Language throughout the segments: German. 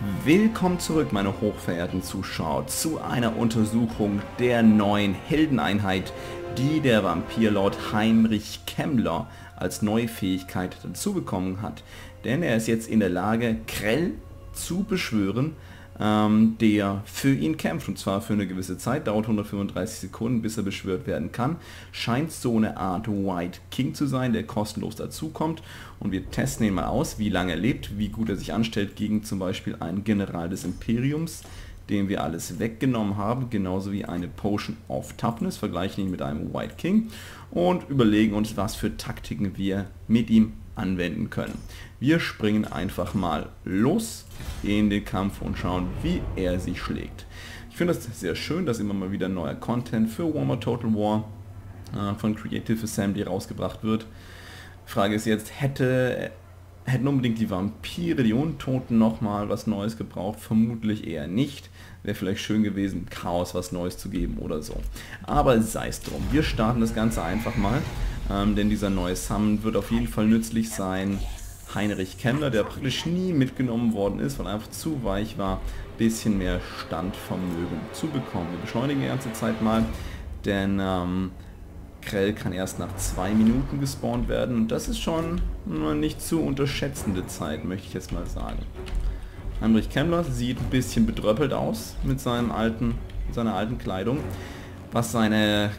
Willkommen zurück, meine hochverehrten Zuschauer, zu einer Untersuchung der neuen Heldeneinheit, die der Vampirlord Heinrich Kemmler als neue Fähigkeit dazu bekommen hat. Denn er ist jetzt in der Lage, Krell zu beschwören, der für ihn kämpft, und zwar für eine gewisse Zeit, dauert 135 Sekunden, bis er beschwört werden kann. Scheint so eine Art White King zu sein, der kostenlos dazukommt, und wir testen ihn mal aus, wie lange er lebt, wie gut er sich anstellt gegen zum Beispiel einen General des Imperiums, dem wir alles weggenommen haben, genauso wie eine Potion of Toughness, vergleichen ihn mit einem White King und überlegen uns, was für Taktiken wir mit ihm anwenden können. Wir springen einfach mal los in den Kampf und schauen, wie er sich schlägt. Ich finde es sehr schön, dass immer mal wieder neuer Content für Warhammer Total War von Creative Assembly rausgebracht wird. Die Frage ist jetzt, hätten unbedingt die Vampire, die Untoten, nochmal was Neues gebraucht? Vermutlich eher nicht. Wäre vielleicht schön gewesen, Chaos was Neues zu geben oder so. Aber sei es drum. Wir starten das Ganze einfach mal, denn dieser neue Summon wird auf jeden Fall nützlich sein. Heinrich Kemmler, der praktisch nie mitgenommen worden ist, weil er einfach zu weich war, bisschen mehr Standvermögen zu bekommen. Wir beschleunigen die ganze Zeit mal, denn Krell kann erst nach 2 Minuten gespawnt werden, und das ist schon eine nicht zu unterschätzende Zeit, möchte ich jetzt mal sagen. Heinrich Kemmler sieht ein bisschen bedröppelt aus mit seiner alten Kleidung. Was seine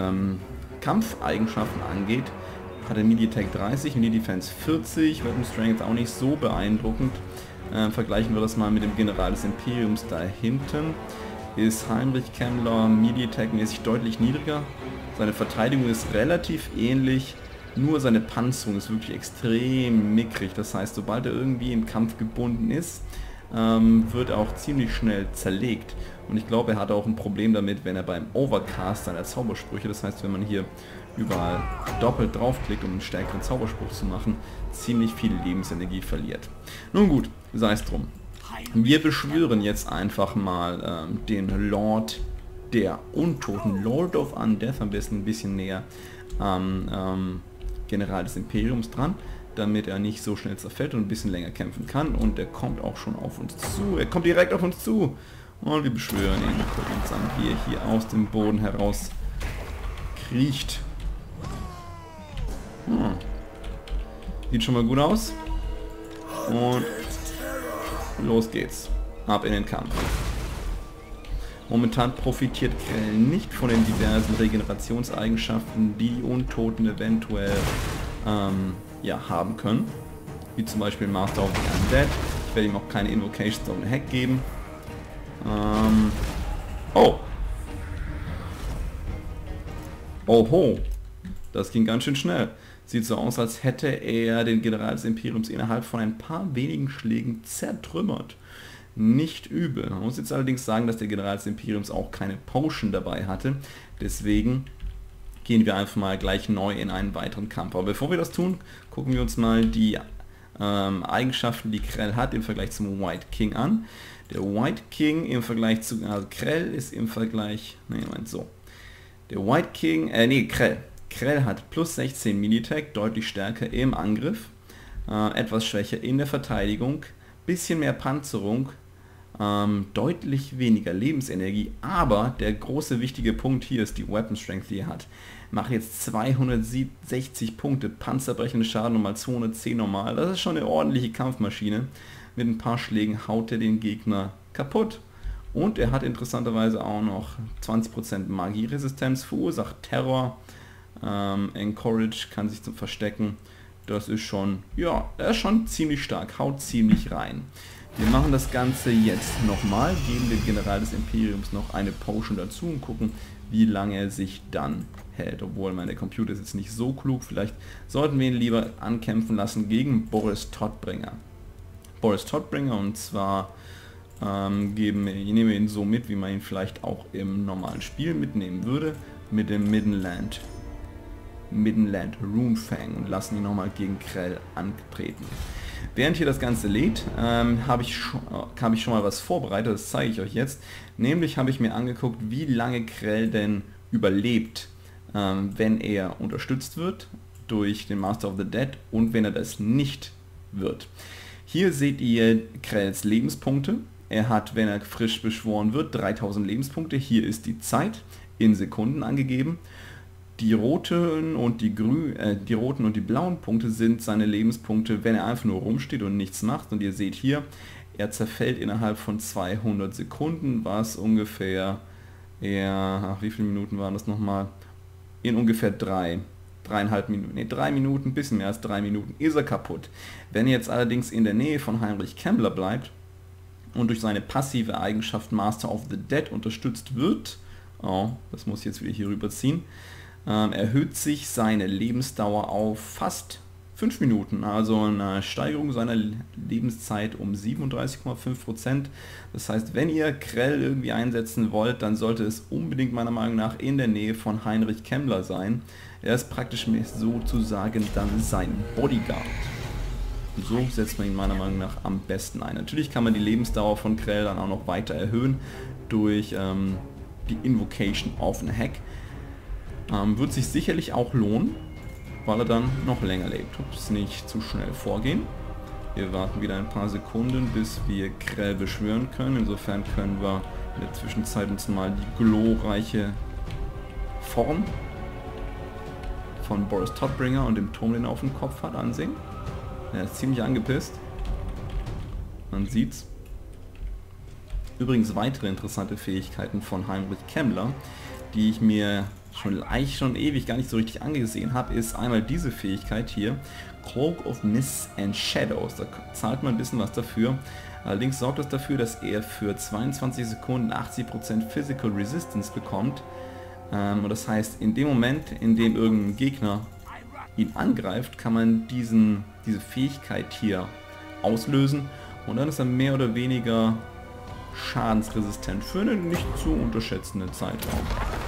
Kampfeigenschaften angeht, hat er Melee Attack 30, Melee Defense 40, Weapon Strength auch nicht so beeindruckend. Vergleichen wir das mal mit dem General des Imperiums da hinten. Ist Heinrich Kemmler Melee Attack mäßig deutlich niedriger. Seine Verteidigung ist relativ ähnlich, nur seine Panzerung ist wirklich extrem mickrig. Das heißt, sobald er irgendwie im Kampf gebunden ist, wird er auch ziemlich schnell zerlegt. Und ich glaube, er hat auch ein Problem damit, wenn er beim Overcast seiner Zaubersprüche, das heißt, wenn man hier überall doppelt draufklickt, um einen stärkeren Zauberspruch zu machen, ziemlich viel Lebensenergie verliert. Nun gut, sei es drum. Wir beschwören jetzt einfach mal den Lord der Untoten, Lord of Undeath, am besten ein bisschen näher am General des Imperiums dran, damit er nicht so schnell zerfällt und ein bisschen länger kämpfen kann. Und er kommt auch schon auf uns zu. Er kommt direkt auf uns zu. Und wir beschwören ihn. Gucken uns an, wie er hier aus dem Boden heraus kriecht. Sieht schon mal gut aus. Und los geht's. Ab in den Kampf. Momentan profitiert Krell nicht von den diversen Regenerationseigenschaften, die Untoten eventuell haben können. Wie zum Beispiel Master of the Undead. Ich werde ihm auch keine Invocations auf den Hack geben. Oh! Oho! Das ging ganz schön schnell. Sieht so aus, als hätte er den General des Imperiums innerhalb von ein paar wenigen Schlägen zertrümmert. Nicht übel. Man muss jetzt allerdings sagen, dass der General des Imperiums auch keine Potion dabei hatte. Deswegen gehen wir einfach mal gleich neu in einen weiteren Kampf. Aber bevor wir das tun, gucken wir uns mal die Eigenschaften, die Krell hat, im Vergleich zum White King an. Der White King im Vergleich zu... Also Krell ist im Vergleich... Der White King... Krell hat plus 16 Melee Attack, deutlich stärker im Angriff, etwas schwächer in der Verteidigung, bisschen mehr Panzerung, deutlich weniger Lebensenergie, aber der große wichtige Punkt hier ist die Weapon Strength, die er hat. Macht jetzt 260 Punkte, panzerbrechende Schaden nochmal 210 normal, das ist schon eine ordentliche Kampfmaschine. Mit ein paar Schlägen haut er den Gegner kaputt. Und er hat interessanterweise auch noch 20% Magieresistenz, verursacht Terror, Encourage, kann sich zum Verstecken. Das ist schon, ja, er ist schon ziemlich stark, haut ziemlich rein. Wir machen das Ganze jetzt nochmal, geben dem General des Imperiums noch eine Potion dazu und gucken, wie lange er sich dann hält. Obwohl meine Computer ist jetzt nicht so klug, vielleicht sollten wir ihn lieber ankämpfen lassen gegen Boris Todbringer. Boris Todbringer, und zwar nehmen wir ihn so mit, wie man ihn vielleicht auch im normalen Spiel mitnehmen würde, mit dem Middenland Runefang, und lassen ihn nochmal gegen Krell antreten. Während hier das Ganze lädt, habe ich schon mal was vorbereitet, das zeige ich euch jetzt. Nämlich habe ich mir angeguckt, wie lange Krell denn überlebt, wenn er unterstützt wird durch den Master of the Dead und wenn er das nicht wird. Hier seht ihr Krells Lebenspunkte. Er hat, wenn er frisch beschworen wird, 3000 Lebenspunkte. Hier ist die Zeit in Sekunden angegeben. Die roten und die blauen Punkte sind seine Lebenspunkte, wenn er einfach nur rumsteht und nichts macht. Und ihr seht hier, er zerfällt innerhalb von 200 Sekunden, was ungefähr, wie viele Minuten waren das nochmal? In ungefähr 3,5 Minuten, 3 Minuten, ein bisschen mehr als 3 Minuten ist er kaputt. Wenn er jetzt allerdings in der Nähe von Heinrich Kemmler bleibt und durch seine passive Eigenschaft Master of the Dead unterstützt wird, das muss ich jetzt wieder hier rüberziehen, erhöht sich seine Lebensdauer auf fast 5 Minuten, also eine Steigerung seiner Lebenszeit um 37,5%. Das heißt, wenn ihr Krell irgendwie einsetzen wollt, dann sollte es unbedingt meiner Meinung nach in der Nähe von Heinrich Kemmler sein. Er ist praktisch sozusagen dann sein Bodyguard. Und so setzt man ihn meiner Meinung nach am besten ein. Natürlich kann man die Lebensdauer von Krell dann auch noch weiter erhöhen durch die Invocation of a Hack. Wird sich sicherlich auch lohnen, weil er dann noch länger lebt. Ups, nicht zu schnell vorgehen. Wir warten wieder ein paar Sekunden, bis wir Krell beschwören können. Insofern können wir in der Zwischenzeit uns mal die glorreiche Form von Boris Todbringer und dem Turm, den er auf dem Kopf hat, ansehen. Er ist ziemlich angepisst. Man sieht's. Übrigens weitere interessante Fähigkeiten von Heinrich Kemmler, die ich mir schon ewig gar nicht so richtig angesehen habe, ist einmal diese Fähigkeit hier, Cloak of Mists and Shadows. Da zahlt man ein bisschen was dafür. Allerdings sorgt das dafür, dass er für 22 Sekunden 80% Physical Resistance bekommt. Und das heißt, in dem Moment, in dem irgendein Gegner ihn angreift, kann man diese Fähigkeit hier auslösen und dann ist er mehr oder weniger schadensresistent für einen nicht zu unterschätzenden Zeitraum.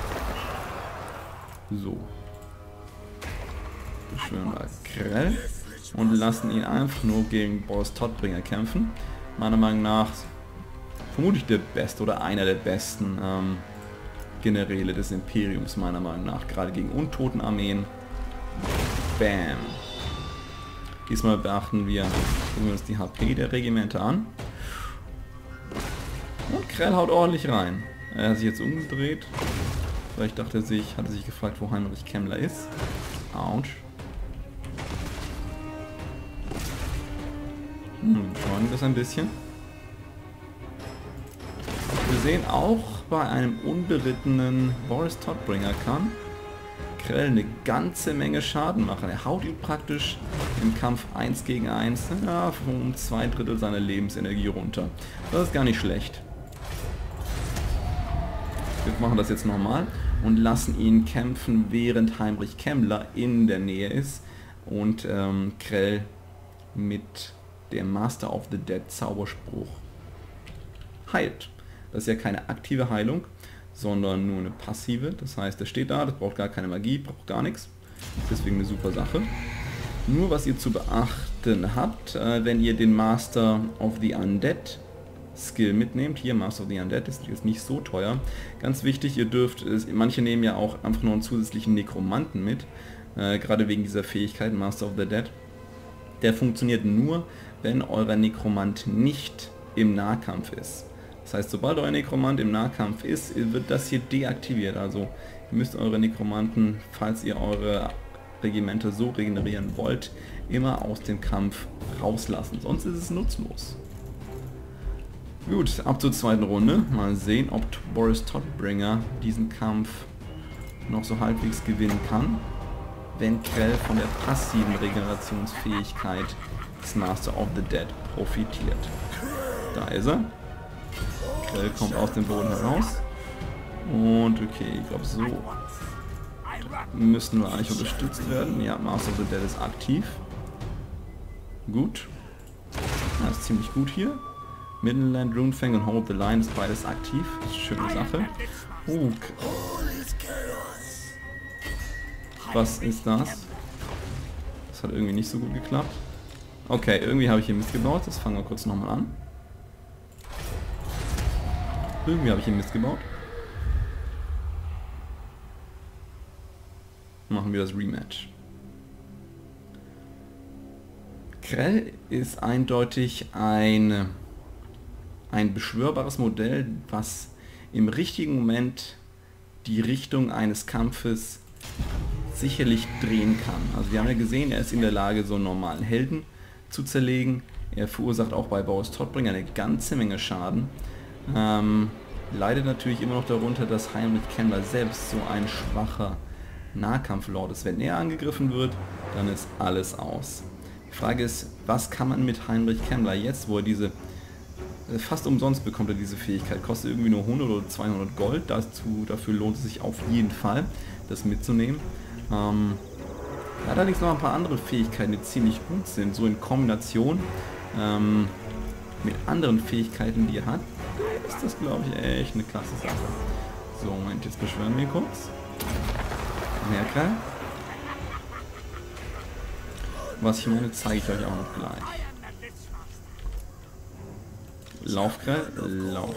So. Beschwören wir Krell und lassen ihn einfach nur gegen Boris Todbringer kämpfen. Meiner Meinung nach vermutlich der beste oder einer der besten Generäle des Imperiums, meiner Meinung nach. Gerade gegen Untotenarmeen. Bam. Diesmal gucken wir uns die HP der Regimente an. Und Krell haut ordentlich rein. Er hat sich jetzt umgedreht. Vielleicht hat er sich gefragt, wo Heinrich Kemmler ist. Autsch. Schauen wir das ein bisschen. Wir sehen auch bei einem unberittenen Boris Todbringer kann Krell eine ganze Menge Schaden machen. Er haut ihn praktisch im Kampf 1 gegen 1 um 2/3 seiner Lebensenergie runter. Das ist gar nicht schlecht. Wir machen das jetzt nochmal und lassen ihn kämpfen, während Heinrich Kemmler in der Nähe ist und Krell mit dem Master of the Dead Zauberspruch heilt. Das ist ja keine aktive Heilung, sondern nur eine passive. Das heißt, er steht da, das braucht gar keine Magie, braucht gar nichts. Deswegen eine super Sache. Nur was ihr zu beachten habt, wenn ihr den Master of the Undead Skill mitnehmt, hier Master of the Undead ist jetzt nicht so teuer. Ganz wichtig, ihr dürft, manche nehmen ja auch einfach nur einen zusätzlichen Nekromanten mit, gerade wegen dieser Fähigkeit Master of the Dead. Der funktioniert nur, wenn euer Nekromant nicht im Nahkampf ist. Das heißt, sobald euer Nekromant im Nahkampf ist, wird das hier deaktiviert. Also ihr müsst eure Nekromanten, falls ihr eure Regimente so regenerieren wollt, immer aus dem Kampf rauslassen. Sonst ist es nutzlos. Gut, ab zur zweiten Runde. Mal sehen, ob Boris Todbringer diesen Kampf noch so halbwegs gewinnen kann, wenn Krell von der passiven Regenerationsfähigkeit des Master of the Dead profitiert. Da ist er. Krell kommt aus dem Boden heraus. Und okay, ich glaube so müssen wir eigentlich unterstützt werden. Ja, Master of the Dead ist aktiv. Gut. Das ist ziemlich gut hier. Midland, Runefang und Hold the Line ist beides aktiv. Das ist eine schöne Sache. Was ist das? Das hat irgendwie nicht so gut geklappt. Okay, irgendwie habe ich hier Mist gebaut. Das fangen wir kurz nochmal an. Irgendwie habe ich hier Mist gebaut. Machen wir das Rematch. Krell ist eindeutig ein beschwörbares Modell, was im richtigen Moment die Richtung eines Kampfes sicherlich drehen kann. Also wir haben ja gesehen, er ist in der Lage, so einen normalen Helden zu zerlegen. Er verursacht auch bei Boris Todbringer eine ganze Menge Schaden. Leidet natürlich immer noch darunter, dass Heinrich Kemmler selbst so ein schwacher Nahkampflord ist. Wenn er angegriffen wird, dann ist alles aus. Die Frage ist, was kann man mit Heinrich Kemmler jetzt, wo er diese fast umsonst bekommt, er diese Fähigkeit, kostet irgendwie nur 100 oder 200 Gold, dafür lohnt es sich auf jeden Fall, das mitzunehmen. Er hat allerdings noch ein paar andere Fähigkeiten, die ziemlich gut sind, so in Kombination mit anderen Fähigkeiten, die er hat, ist das, glaube ich, echt eine klasse Sache. So, Moment, jetzt beschwören wir kurz. Merker. Was ich meine, zeige ich euch auch noch gleich. Laufkrell, lauf.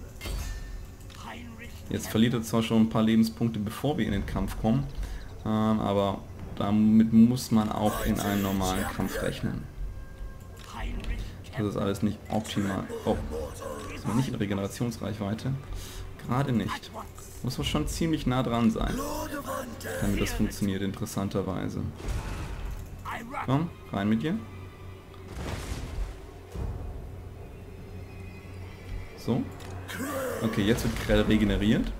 Jetzt verliert er zwar schon ein paar Lebenspunkte, bevor wir in den Kampf kommen, aber damit muss man auch in einen normalen Kampf rechnen. Das ist alles nicht optimal. Oh, ist man nicht in Regenerationsreichweite? Gerade nicht. Muss man schon ziemlich nah dran sein, damit das funktioniert, interessanterweise. Komm, rein mit dir. So. Okay, jetzt wird Krell regeneriert.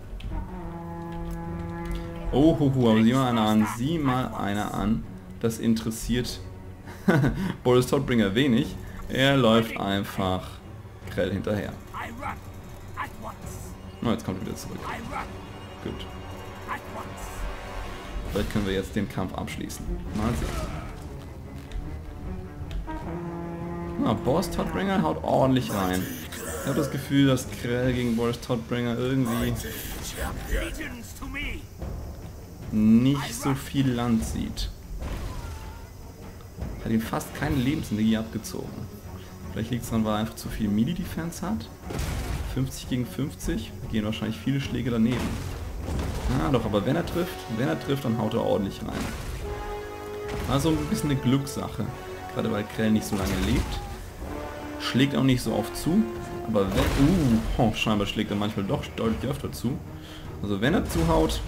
Oh, aber sieh mal einer an. Sieh mal einer an. Das interessiert Boris Todbringer wenig. Er läuft einfach Krell hinterher. Oh, jetzt kommt er wieder zurück. Gut. Vielleicht können wir jetzt den Kampf abschließen. Mal sehen. Na, Boris Todbringer haut ordentlich rein. Ich habe das Gefühl, dass Krell gegen Boris Todbringer irgendwie nicht so viel Land sieht. Hat ihm fast keine Lebensenergie abgezogen. Vielleicht liegt es daran, weil er einfach zu viel Melee-Defense hat. 50 gegen 50, gehen wahrscheinlich viele Schläge daneben. Ah, doch, aber wenn er trifft, dann haut er ordentlich rein. Also ein bisschen eine Glückssache. Gerade weil Krell nicht so lange lebt. Schlägt auch nicht so oft zu. Aber wenn... scheinbar schlägt er manchmal doch deutlich öfter zu. Also wenn er zuhaut,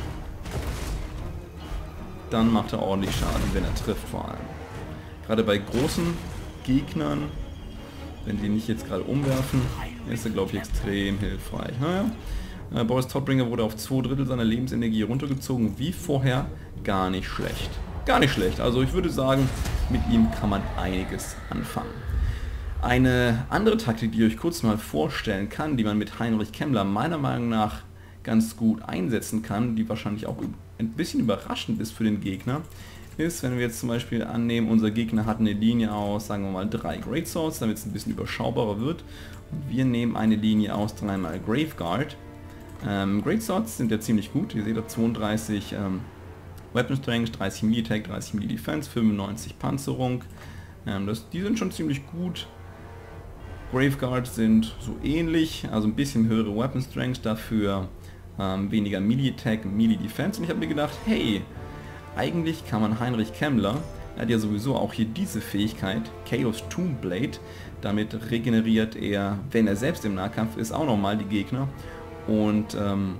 dann macht er ordentlich Schaden, wenn er trifft vor allem. Gerade bei großen Gegnern, wenn die nicht jetzt gerade umwerfen, ist er, glaube ich, extrem hilfreich. Naja, Boris Todbringer wurde auf 2/3 seiner Lebensenergie runtergezogen, wie vorher. Gar nicht schlecht. Gar nicht schlecht. Also ich würde sagen, mit ihm kann man einiges anfangen. Eine andere Taktik, die ich euch kurz mal vorstellen kann, die man mit Heinrich Kemmler meiner Meinung nach ganz gut einsetzen kann, die wahrscheinlich auch ein bisschen überraschend ist für den Gegner, ist, wenn wir jetzt zum Beispiel annehmen, unser Gegner hat eine Linie aus, sagen wir mal, 3 Great Swords, damit es ein bisschen überschaubarer wird. Und wir nehmen eine Linie aus 3x Graveguard. Great Swords sind ja ziemlich gut, ihr seht da 32 Weapon Strength, 30 Melee Attack, 30 Melee Defense, 95 Panzerung. Die sind schon ziemlich gut. Graveguard sind so ähnlich, also ein bisschen höhere Weapon Strength, dafür weniger Melee Attack, Melee Defense. Und ich habe mir gedacht, hey, eigentlich kann man Heinrich Kemmler, er hat ja sowieso auch hier diese Fähigkeit, Chaos Tomb Blade, damit regeneriert er, wenn er selbst im Nahkampf ist, auch nochmal die Gegner und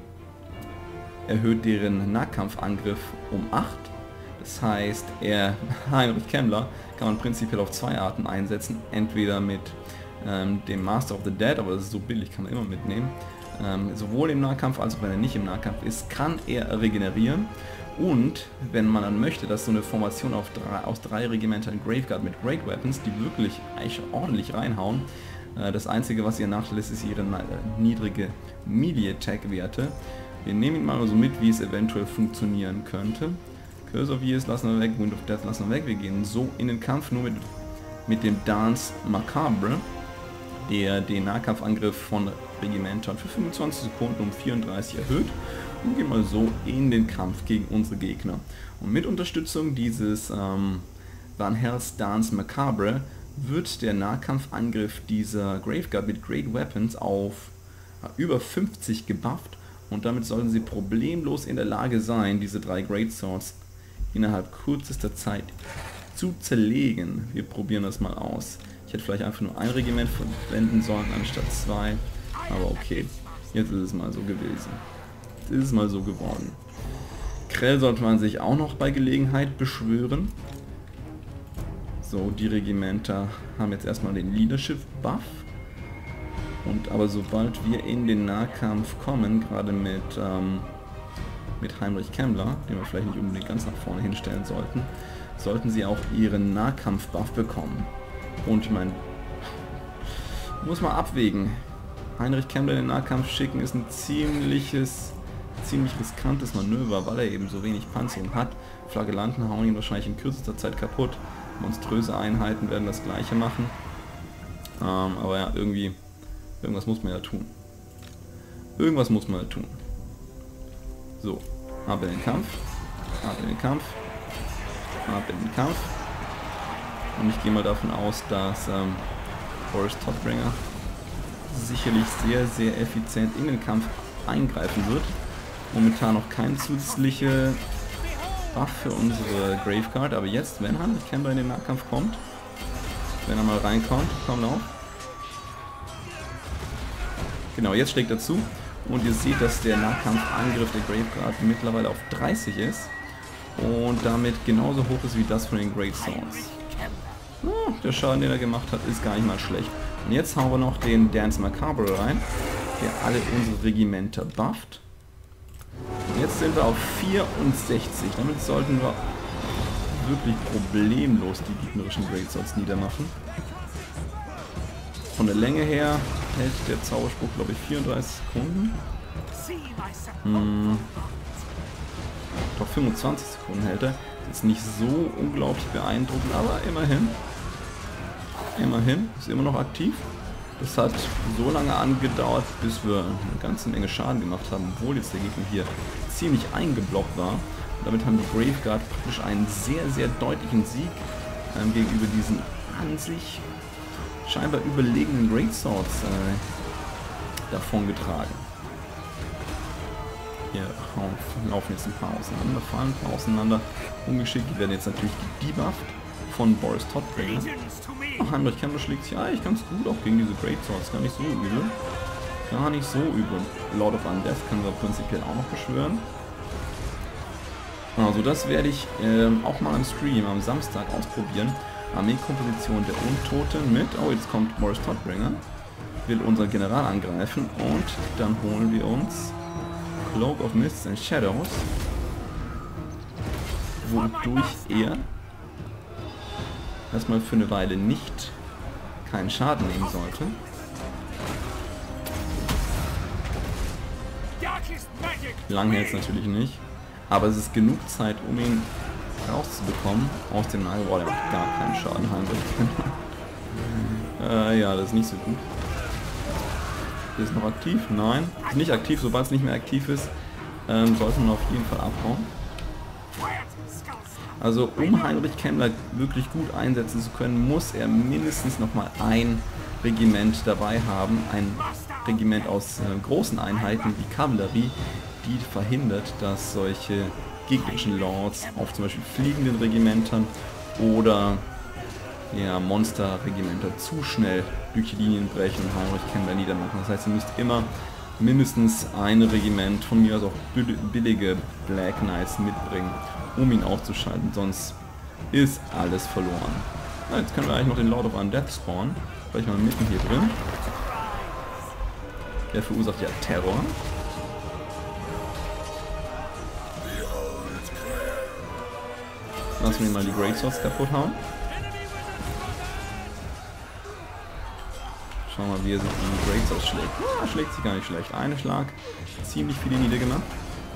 erhöht deren Nahkampfangriff um 8. Das heißt, Heinrich Kemmler kann man prinzipiell auf 2 Arten einsetzen, entweder mit dem Master of the Dead, aber das ist so billig, kann man immer mitnehmen. Sowohl im Nahkampf als auch wenn er nicht im Nahkampf ist, kann er regenerieren. Und wenn man dann möchte, dass so eine Formation aus 3 Regimentern Graveguard mit Great Weapons, die wirklich eigentlich ordentlich reinhauen, das einzige, was ihr Nachteil ist ihre niedrige Melee Attack Werte. Wir nehmen ihn mal so mit, wie es eventuell funktionieren könnte. Curse of Years lassen wir weg, Wind of Death lassen wir weg. Wir gehen so in den Kampf nur mit dem Dance Macabre, der den Nahkampfangriff von Regimentern für 25 Sekunden um 34 erhöht. Und gehen mal so in den Kampf gegen unsere Gegner. Und mit Unterstützung dieses Van Hell's Dance Macabre wird der Nahkampfangriff dieser Graveguard mit Great Weapons auf über 50 gebufft. Und damit sollten sie problemlos in der Lage sein, diese 3 Great Swords innerhalb kürzester Zeit zu zerlegen. Wir probieren das mal aus. Ich hätte vielleicht einfach nur ein Regiment verwenden sollen, anstatt 2. Aber okay, jetzt ist es mal so gewesen. Jetzt ist es mal so geworden. Krell sollte man sich auch noch bei Gelegenheit beschwören. So, die Regimenter haben jetzt erstmal den Leadership-Buff. Aber sobald wir in den Nahkampf kommen, gerade mit Heinrich Kemmler, den wir vielleicht nicht unbedingt ganz nach vorne hinstellen sollten, sollten sie auch ihren Nahkampf-Buff bekommen. Und ich meine, muss man abwägen. Heinrich Kemmler in den Nahkampf schicken ist ein ziemlich riskantes Manöver, weil er eben so wenig Panzerung hat. Flagellanten hauen ihn wahrscheinlich in kürzester Zeit kaputt. Monströse Einheiten werden das gleiche machen. Aber ja, irgendwas muss man ja tun. Irgendwas muss man ja tun. So, ab in den Kampf. Ab in den Kampf. Ab in den Kampf. Und ich gehe mal davon aus, dass Boris Todbringer sicherlich sehr, sehr effizient in den Kampf eingreifen wird. Momentan noch kein zusätzliche Buff für unsere Graveguard, aber jetzt, wenn Heinrich Kemmler in den Nahkampf kommt, wenn er mal reinkommt, komm lauf. Genau, jetzt schlägt er zu und ihr seht, dass der Nahkampfangriff der Graveguard mittlerweile auf 30 ist und damit genauso hoch ist wie das von den Great Swords. Oh, der Schaden, den er gemacht hat, ist gar nicht mal schlecht. Und jetzt hauen wir noch den Dance Macabre rein, der alle unsere Regimenter bufft. Und jetzt sind wir auf 64. Damit sollten wir wirklich problemlos die gegnerischen Great Swords niedermachen. Von der Länge her hält der Zauberspruch, glaube ich, 34 Sekunden. Doch 25 Sekunden hält er. Ist nicht so unglaublich beeindruckend, aber immerhin. Immerhin, ist immer noch aktiv. Das hat so lange angedauert, bis wir eine ganze Menge Schaden gemacht haben, obwohl jetzt der Gegner hier ziemlich eingeblockt war. Und damit haben die Graveguard praktisch einen sehr, sehr deutlichen Sieg gegenüber diesen an sich scheinbar überlegenen Great Swords davongetragen. Hier laufen jetzt ein paar auseinander, fallen ein paar auseinander. Ungeschickt, die werden jetzt natürlich gedebufft von Boris Todbringer. Heinrich Kemmler schlägt sich eigentlich ganz gut auch gegen diese Great Swords, gar nicht so übel. Gar nicht so übel. Lord of Undeath können wir prinzipiell auch noch beschwören. Also das werde ich auch mal im Stream am Samstag ausprobieren. Armeekomposition der Untoten mit, oh jetzt kommt Boris Todbringer, will unseren General angreifen und dann holen wir uns Cloak of Mists and Shadows, wodurch er erstmal für eine Weile nicht keinen Schaden nehmen sollte. Lang hält es natürlich nicht, aber es ist genug Zeit, um ihn rauszubekommen aus dem Nagel. Boah, der macht gar keinen Schaden, Heinrich. Ja, das ist nicht so gut. Ist noch aktiv? Nein. Ist nicht aktiv, sobald es nicht mehr aktiv ist, sollte man auf jeden Fall abhauen. Also um Heinrich Kemmler wirklich gut einsetzen zu können, muss er mindestens nochmal ein Regiment dabei haben. Ein Regiment aus großen Einheiten wie Kavallerie, die verhindert, dass solche gegnerischen Lords auf zum Beispiel fliegenden Regimentern oder ja, Monsterregimenter zu schnell durch die Linien brechen und Heinrich Kemmler niedermachen. Das heißt, ihr müsst immer mindestens ein Regiment, von mir aus auch billige Black Knights mitbringen, um ihn aufzuschalten, sonst ist alles verloren. Na, jetzt können wir eigentlich noch den Lord of Undeath spawnen, vielleicht mal mitten hier drin. Der verursacht ja Terror. Lassen wir mal die Great Swords kaputt hauen. Schauen wir mal, wie er sich die Great Swords schlägt. Ah, schlägt sich gar nicht schlecht. Ein Schlag, ziemlich viele niedergemacht.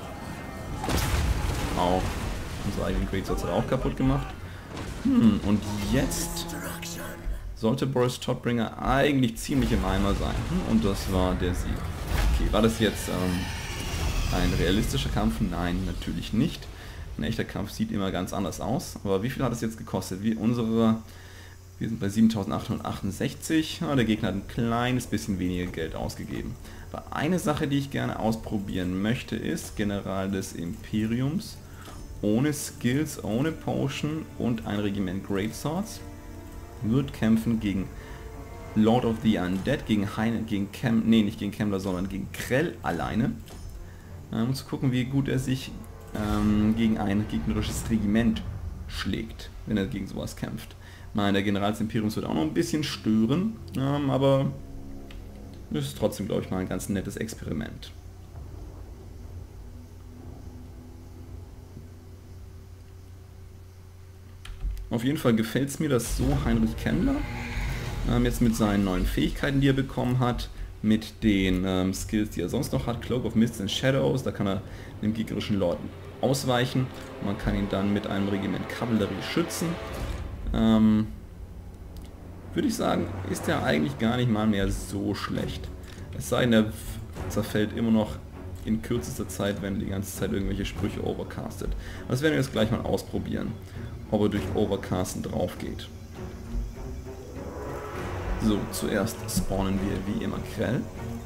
Auch unsere eigenen Great Swords hat er auch kaputt gemacht. Und jetzt sollte Boris Todbringer eigentlich ziemlich im Eimer sein. Und das war der Sieg. Okay, war das jetzt ein realistischer Kampf? Nein, natürlich nicht. Ein echter Kampf sieht immer ganz anders aus. Aber wie viel hat es jetzt gekostet? Wir sind bei 7.868. Ja, der Gegner hat ein kleines bisschen weniger Geld ausgegeben. Aber eine Sache, die ich gerne ausprobieren möchte, ist General des Imperiums ohne Skills, ohne Potion und ein Regiment Greatswords. Wird kämpfen gegen Lord of the Undead, gegen nicht gegen Kemmler, sondern gegen Krell alleine. Um zu gucken, wie gut er sich gegen ein gegnerisches Regiment schlägt, wenn er gegen sowas kämpft. Der General des Imperiums wird auch noch ein bisschen stören, aber das ist trotzdem, glaube ich, mal ein ganz nettes Experiment. Auf jeden Fall gefällt es mir, dass so Heinrich Kemmler jetzt mit seinen neuen Fähigkeiten, die er bekommen hat, mit den Skills, die er sonst noch hat, Cloak of Mists and Shadows, da kann er dem gegnerischen Lord ausweichen. Man kann ihn dann mit einem Regiment Kavallerie schützen. Würde ich sagen, ist er eigentlich gar nicht mal mehr so schlecht. Es sei denn, er zerfällt immer noch in kürzester Zeit, wenn er die ganze Zeit irgendwelche Sprüche overcastet. Das werden wir jetzt gleich mal ausprobieren, ob er durch Overcasten drauf geht. So, zuerst spawnen wir wie immer Krell.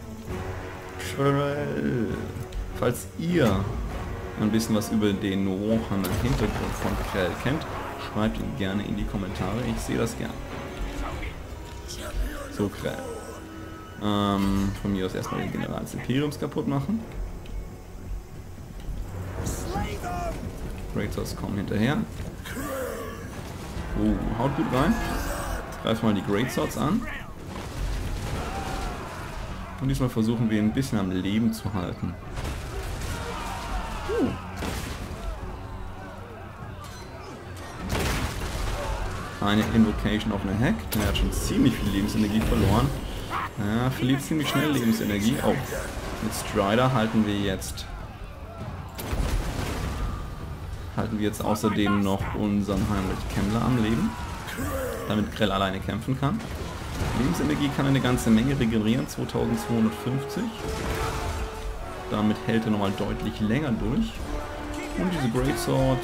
Falls ihr ein bisschen was über den Warhammer-Hintergrund von Krell kennt, schreibt ihn gerne in die Kommentare, ich sehe das gern. So, Krell. Von mir aus erstmal den General des Imperiums kaputt machen. Greatswords kommen hinterher. Haut gut rein. Greifen mal die Greatswords an. Und diesmal versuchen wir ihn ein bisschen am Leben zu halten. Eine Invocation auf eine Hack. Der hat schon ziemlich viel Lebensenergie verloren. Ja, verliert ziemlich schnell Lebensenergie. Oh, mit Strider halten wir jetzt außerdem noch unseren Heinrich Kemmler am Leben, damit Krell alleine kämpfen kann. Lebensenergie kann eine ganze Menge regenerieren, 2250. Damit hält er nochmal deutlich länger durch. Und diese Greatswords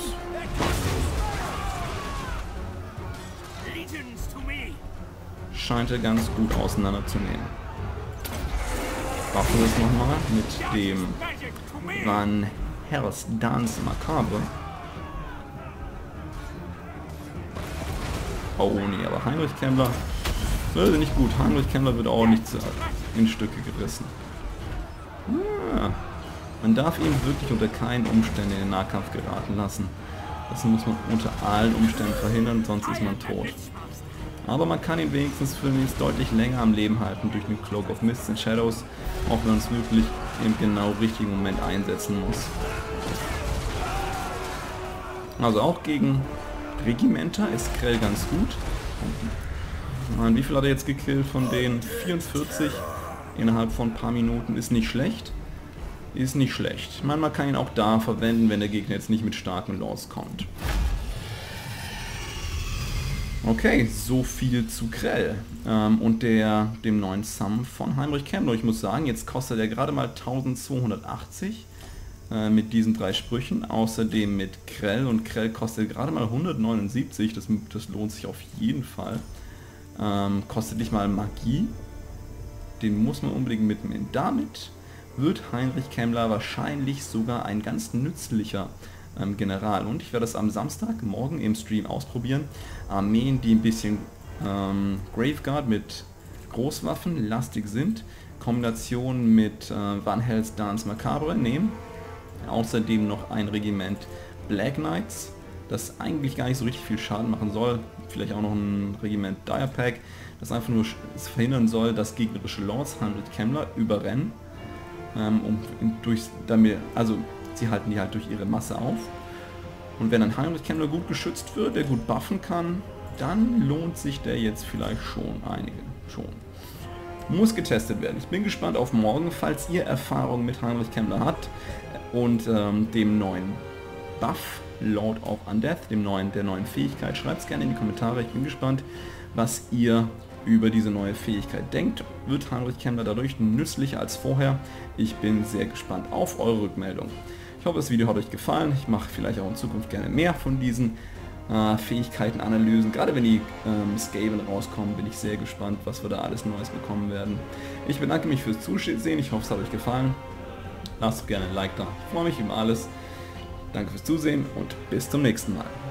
scheint er ganz gut auseinanderzunehmen. Buffen wir es nochmal mit dem Van Hers Dance Macabre. Oh nee, aber Heinrich Kemmler würde nicht gut. Heinrich Kemmler wird auch nicht in Stücke gerissen. Ja, man darf ihn wirklich unter keinen Umständen in den Nahkampf geraten lassen. Das muss man unter allen Umständen verhindern, sonst ist man tot. Aber man kann ihn wenigstens für mich deutlich länger am Leben halten durch den Cloak of Mists and Shadows, auch wenn man es wirklich im genau richtigen Moment einsetzen muss. Also auch gegen Regimenter ist Krell ganz gut. Wie viel hat er jetzt gekillt von den 44 innerhalb von ein paar Minuten? Ist nicht schlecht. Ist nicht schlecht. Man kann ihn auch da verwenden, wenn der Gegner jetzt nicht mit starken Lords kommt. Okay, so viel zu Krell und dem neuen Summon von Heinrich Kemmler. Ich muss sagen, jetzt kostet er gerade mal 1280 mit diesen 3 Sprüchen. Außerdem mit Krell, und Krell kostet gerade mal 179, das lohnt sich auf jeden Fall. Kostet nicht mal Magie, den muss man unbedingt mitnehmen. Damit wird Heinrich Kemmler wahrscheinlich sogar ein ganz nützlicher General, und ich werde das am Samstagmorgen im Stream ausprobieren. Armeen, die ein bisschen Graveguard mit Großwaffen lastig sind, Kombination mit Van Hels Dance Macabre nehmen. Außerdem noch ein Regiment Black Knights, das eigentlich gar nicht so richtig viel Schaden machen soll. Vielleicht auch noch ein Regiment Direpack, das einfach nur verhindern soll, dass gegnerische Lords Heinrich Kemmler überrennen. Sie halten die halt durch ihre Masse auf. Und wenn ein Heinrich Kemmler gut geschützt wird, der gut buffen kann, dann lohnt sich der jetzt vielleicht schon Muss getestet werden. Ich bin gespannt auf morgen, falls ihr Erfahrung mit Heinrich Kemmler habt und dem neuen Buff Lord of Undead, der neuen Fähigkeit. Schreibt es gerne in die Kommentare. Ich bin gespannt, was ihr über diese neue Fähigkeit denkt. Wird Heinrich Kemmler dadurch nützlicher als vorher? Ich bin sehr gespannt auf eure Rückmeldung. Ich hoffe, das Video hat euch gefallen. Ich mache vielleicht auch in Zukunft gerne mehr von diesen Fähigkeitenanalysen. Gerade wenn die Skaven rauskommen, bin ich sehr gespannt, was wir da alles Neues bekommen werden. Ich bedanke mich fürs Zusehen. Ich hoffe, es hat euch gefallen. Lasst doch gerne ein Like da. Ich freue mich über alles. Danke fürs Zusehen und bis zum nächsten Mal.